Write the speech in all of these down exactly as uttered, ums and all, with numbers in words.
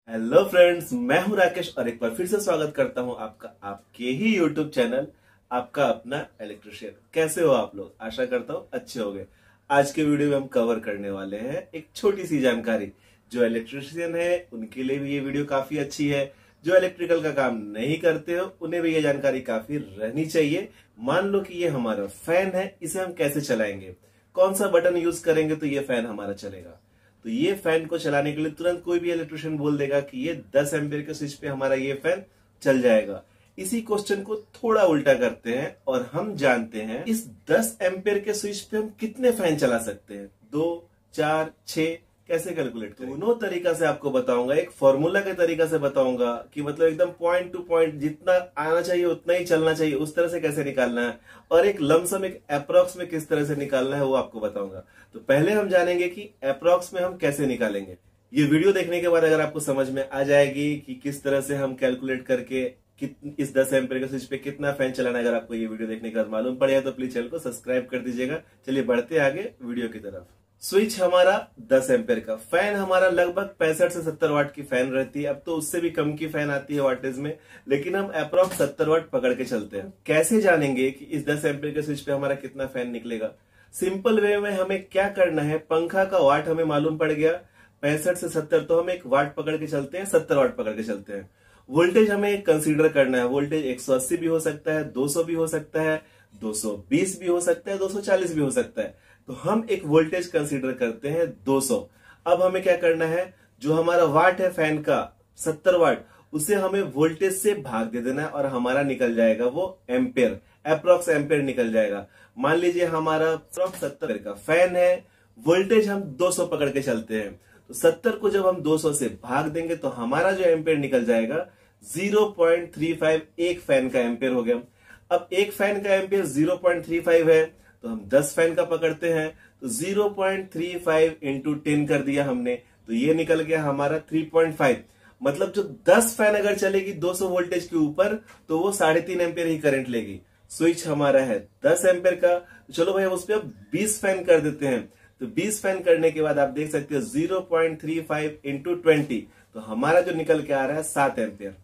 Hello friends, मैं हूं राकेश और एक बार फिर से स्वागत करता हूं आपका आपके ही यूट्यूब चैनल आपका अपना इलेक्ट्रिशियन। कैसे हो आप लोग? आशा करता हूं अच्छे होंगे। आज के वीडियो में हम कवर करने वाले हैं एक छोटी सी जानकारी। जो इलेक्ट्रिशियन है उनके लिए भी ये वीडियो काफी अच्छी है। जो इलेक्ट्रिकल का काम नहीं करते हो उन्हें भी ये जानकारी काफी रहनी चाहिए। मान लो कि ये हमारा फैन है, इसे हम कैसे चलाएंगे, कौन सा बटन यूज करेंगे तो ये फैन हमारा चलेगा। तो ये फैन को चलाने के लिए तुरंत कोई भी इलेक्ट्रिशियन बोल देगा कि ये दस एम्पियर के स्विच पे हमारा ये फैन चल जाएगा। इसी क्वेश्चन को थोड़ा उल्टा करते हैं और हम जानते हैं इस दस एम्पियर के स्विच पे हम कितने फैन चला सकते हैं। दो, चार, छह कैसे कैलकुलेट करें? दोनों तरीका से आपको बताऊंगा। एक फॉर्मूला के तरीका से बताऊंगा कि मतलब एकदम पॉइंट टू पॉइंट जितना आना चाहिए उतना ही चलना चाहिए, उस तरह से कैसे निकालना है, और एक लमसम एक अप्रोक्स में किस तरह से निकालना है वो आपको बताऊंगा। तो पहले हम जानेंगे कि अप्रोक्स में हम कैसे निकालेंगे। ये वीडियो देखने के बाद अगर आपको समझ में आ जाएगी कि किस तरह से हम कैलकुलेट करके इस दस एम्पियर के स्विच पे कितना फैन चलाना है, अगर आपको ये वीडियो देखने के बाद मालूम पड़ेगा तो प्लीज चैनल को सब्सक्राइब कर दीजिएगा। चलिए बढ़ते आगे वीडियो की तरफ। स्विच हमारा दस एम्पियर का, फैन हमारा लगभग पैंसठ से सत्तर वाट की फैन रहती है। अब तो उससे भी कम की फैन आती है वाटेज में, लेकिन हम अप्रॉक्स सत्तर वाट पकड़ के चलते हैं। कैसे जानेंगे कि इस दस एम्पियर के स्विच पे हमारा कितना फैन निकलेगा? सिंपल वे में हमें क्या करना है, पंखा का वाट हमें मालूम पड़ गया पैंसठ से सत्तर, तो हम एक वाट पकड़ के चलते हैं, सत्तर वाट पकड़ के चलते हैं। वोल्टेज हमें कंसीडर करना है। वोल्टेज एक सौ अस्सी भी हो सकता है, दो सौ भी हो सकता है, दो सौ बीस भी हो सकता है, दो सौ चालीस भी हो सकता है। तो हम एक वोल्टेज कंसीडर करते हैं दो सौ। अब हमें क्या करना है, जो हमारा वाट है फैन का सत्तर वाट, उसे हमें वोल्टेज से भाग दे देना है और हमारा निकल जाएगा वो एम्पेयर, अप्रॉक्स एम्पेयर निकल जाएगा। मान लीजिए हमारा अप्रॉक्स सत्तर का फैन है, वोल्टेज हम दो सौ पकड़ के चलते हैं, तो सत्तर को जब हम दो सौ से भाग देंगे तो हमारा जो एम्पेयर निकल जाएगा ज़ीरो पॉइंट थ्री फाइव, एक फैन का एम्पेयर हो गया। अब एक फैन का ampere zero point three five है, तो हम दस फैन का पकड़ते हैं, तो zero point three five into ten कर दिया हमने, तो ये निकल गया हमारा थ्री पॉइंट फाइव। मतलब जो दस फैन अगर चलेगी दो सौ वोल्टेज के ऊपर तो वो साढ़े तीन एम्पियर ही करंट लेगी। स्विच हमारा है दस एम्पियर का, तो चलो भाई हम उस पर बीस फैन कर देते हैं। तो बीस फैन करने के बाद आप देख सकते हो zero point three five into twenty, तो हमारा जो निकल के आ रहा है सात एम्पियर।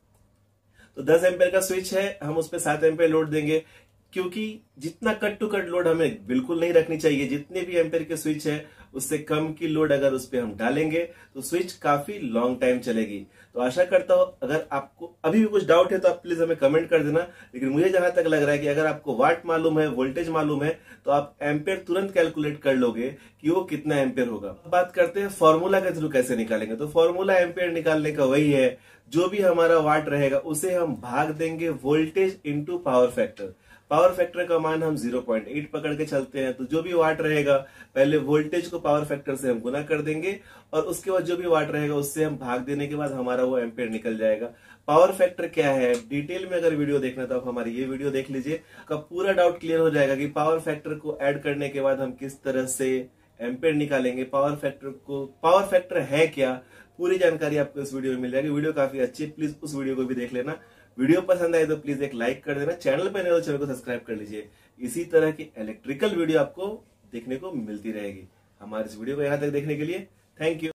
तो दस एम्पियर का स्विच है, हम उस पर सात एम्पियर लोड देंगे, क्योंकि जितना कट टू कट लोड हमें बिल्कुल नहीं रखनी चाहिए। जितने भी एम्पेयर के स्विच है उससे कम की लोड अगर उस पर हम डालेंगे तो स्विच काफी लॉन्ग टाइम चलेगी। तो आशा करता हूं अगर आपको अभी भी कुछ डाउट है तो आप प्लीज हमें कमेंट कर देना। लेकिन मुझे जहां तक लग रहा है कि अगर आपको वाट मालूम है, वोल्टेज मालूम है, तो आप एम्पेयर तुरंत कैलकुलेट कर लोगे कि वो कितना एम्पेयर होगा। बात करते हैं फॉर्मूला के थ्रू कैसे निकालेंगे। तो फॉर्मूला एम्पेयर निकालने का वही है, जो भी हमारा वाट रहेगा उसे हम भाग देंगे voltage into power factor. Power factor का मान हम ज़ीरो पॉइंट एट पकड़ के चलते हैं, तो जो भी वाट रहेगा पहले वोल्टेज को पावर फैक्टर से हम गुना कर देंगे और उसके बाद जो भी वाट रहेगा उससे हम भाग देने के बाद हमारा वो एम्पेयर निकल जाएगा। पावर फैक्टर क्या है, डिटेल में अगर वीडियो देखना तो आप हमारी ये वीडियो देख लीजिए, आपका पूरा डाउट क्लियर हो जाएगा कि पावर फैक्टर को ऐड करने के बाद हम किस तरह से एम्पेयर निकालेंगे। पावर फैक्टर को पावर फैक्टर है क्या, पूरी जानकारी आपको इस वीडियो में मिल जाएगी। वीडियो काफी अच्छी है, प्लीज उस वीडियो को भी देख लेना। वीडियो पसंद आए तो प्लीज एक लाइक कर देना, चैनल पर नए हो चैनल को सब्सक्राइब कर लीजिए। इसी तरह की इलेक्ट्रिकल वीडियो आपको देखने को मिलती रहेगी। हमारे इस वीडियो को यहां तक देखने के लिए थैंक यू।